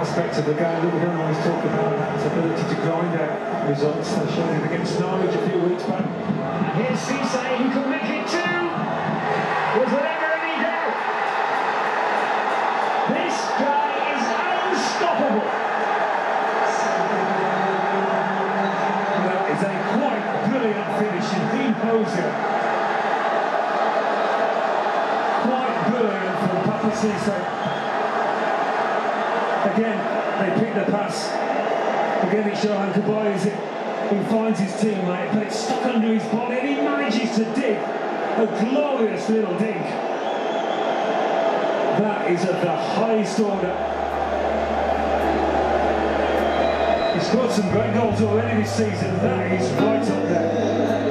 aspect of the game that we don't always talk about, that ability to grind out results. They showed it against Norwich a few weeks back. Here's Cissé, who can make it two. Was there ever any doubt? This guy is unstoppable. That is a quite brilliant finish, and he knows it. Quite brilliant from Papiss Cissé. Again, they pick the pass. Again, it's Johan Caboyes who finds his teammate, but it's stuck under his body, and he manages to dig a glorious little dig. That is of the highest order. He's scored some great goals already this season. That is right up there.